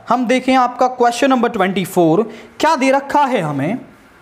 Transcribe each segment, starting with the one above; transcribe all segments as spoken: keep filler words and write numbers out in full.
हम देखें आपका क्वेश्चन नंबर ट्वेंटी फोर क्या दे रखा है हमें।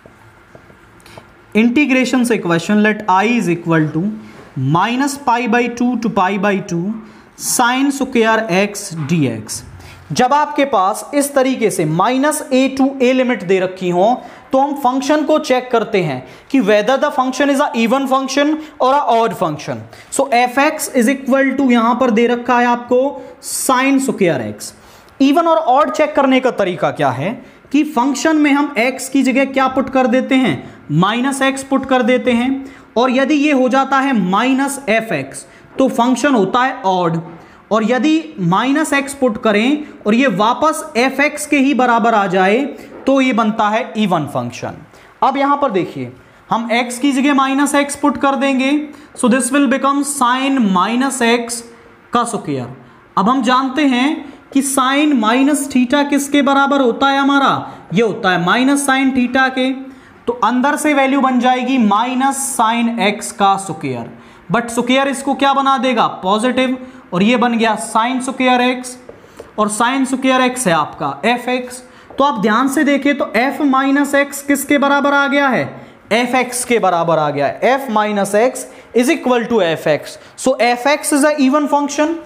इंटीग्रेशन से question, let I is equal to minus pi by two to pi by two sine square x d x. जब आपके पास इस तरीके से minus a to a limit दे रखी हो तो हम फंक्शन को चेक करते हैं कि whether the function is a even function और a odd function. So f x is equal to यहां पर दे रखा है आपको साइन स्क्वायर एक्स। इवन और ऑड चेक करने का तरीका क्या है कि फंक्शन में हम x की जगह क्या पुट कर देते हैं, माइनस एक्स पुट कर देते हैं, और यदि ये हो जाता है माइनस एफ एक्स तो फंक्शन होता है ऑड, और यदि माइनस एक्स पुट करें और ये वापस एफ एक्स के ही बराबर आ जाए तो ये बनता है इवन फंक्शन। अब यहां पर देखिए हम x की जगह माइनस एक्स पुट कर देंगे, so this will become sine minus x का स्क्वायर। अब हम जानते हैं कि साइन माइनस थीटा किसके बराबर होता है, हमारा ये होता है माइनस साइन थीटा के, तो अंदर से वैल्यू बन जाएगी माइनस साइन एक्स का स्क्वायर, बट स्क्वायर इसको क्या बना देगा, पॉजिटिव, और ये बन गया साइन स्क्वायर एक्स, और साइन स्क्वायर एक्स है आपका एफ एक्स। तो आप ध्यान से देखें तो एफ माइनस एक्स किसके बराबर आ गया है, एफ एक्स के बराबर आ गया है। F minus x is equal to f x, so f x is a even function,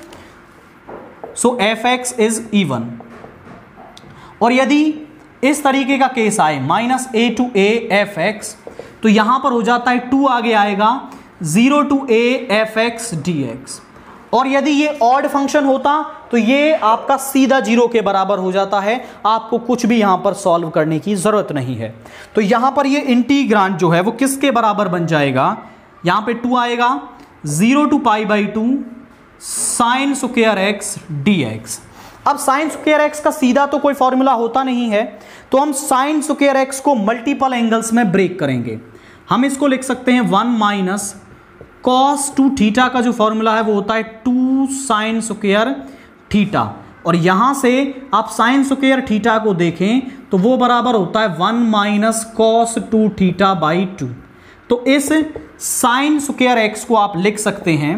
so f x is even. और यदि इस तरीके का केस आए minus a to a f x, तो यहां पर हो जाता है टू आगे आएगा zero to a f x d x. और यदि ये ऑड फंक्शन होता तो ये आपका सीधा जीरो के बराबर हो जाता है, आपको कुछ भी यहां पर सॉल्व करने की जरूरत नहीं है। तो यहां पर ये इंटीग्रांड जो है वो किसके बराबर बन जाएगा, यहां पे टू आएगा, zero to pi by two sine square x d x. अब साइन स्क्वायर एक्स का सीधा तो कोई फॉर्मूला होता नहीं है, तो हम साइन स्क्वायर एक्स को मल्टीपल एंगल्स में ब्रेक करेंगे। हम इसको लिख सकते हैं one minus cos two theta का जो फॉर्मूला है वो होता है टू साइन स्क्वायर थीटा, और यहां से आप साइन स्क्वायर थीटा को देखें तो वो बराबर होता है one minus cos two theta by two. तो इस साइन स्क्वायर एक्स को आप लिख सकते हैं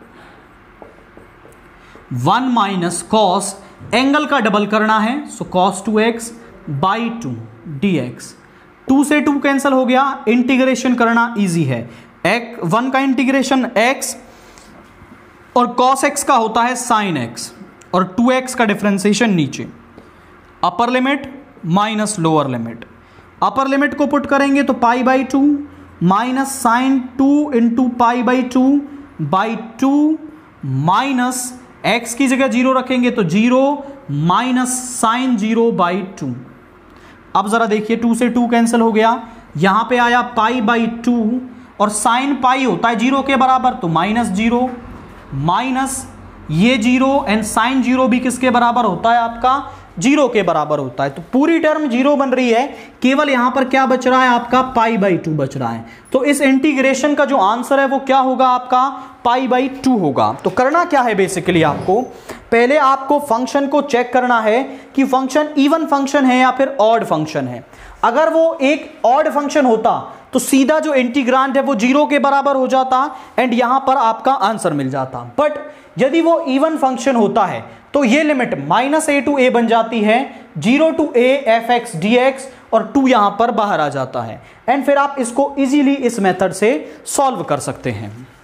वन माइनस कॉस, एंगल का डबल करना है, so cos two x by two d x. Two से टू कैंसिल हो गया, इंटीग्रेशन करना इजी है, एक वन का इंटीग्रेशन x और cos x का होता है sin x, और टू एक्स का डिफरेंशिएशन नीचे, upper limit minus lower limit. Upper limit को पुट करेंगे तो pi by two minus sine two into pi by two by two minus x की जगह जीरो रखेंगे तो zero minus sine zero by two. अब जरा देखिए टू से टू कैंसिल हो गया, यहां पे आया पाई बाई टू, और साइन पाई होता है जीरो के बराबर तो माइनस जीरो, माइनस ये जीरो एंड साइन जीरो भी किसके बराबर होता है, आपका जीरो के बराबर होता है। तो पूरी टर्म जीरो बन रही है, केवल यहां पर क्या बच रहा है, आपका पाई बाई टू बच रहा है। तो इस इंटीग्रेशन का जो आंसर है वो क्या होगा, आपका पाई बाई टू होगा। तो करना क्या है बेसिकली, आपको पहले आपको फंक्शन को चेक करना है कि फंक्शन इवन फंक्शन है या फिर ऑड फंक्शन है। अगर वो एक ऑड फंक्शन होता तो सीधा जो इंटीग्रांड है वो जीरो के बराबर हो जाता एंड यहां पर आपका आंसर मिल जाता। बट यदि वो इवन फंक्शन होता है तो ये limit minus a to a बन जाती है, zero to a f x d x, और टू यहां पर बाहर आ जाता है, एंड फिर आप इसको इजीली इस मेथड से सॉल्व कर सकते हैं।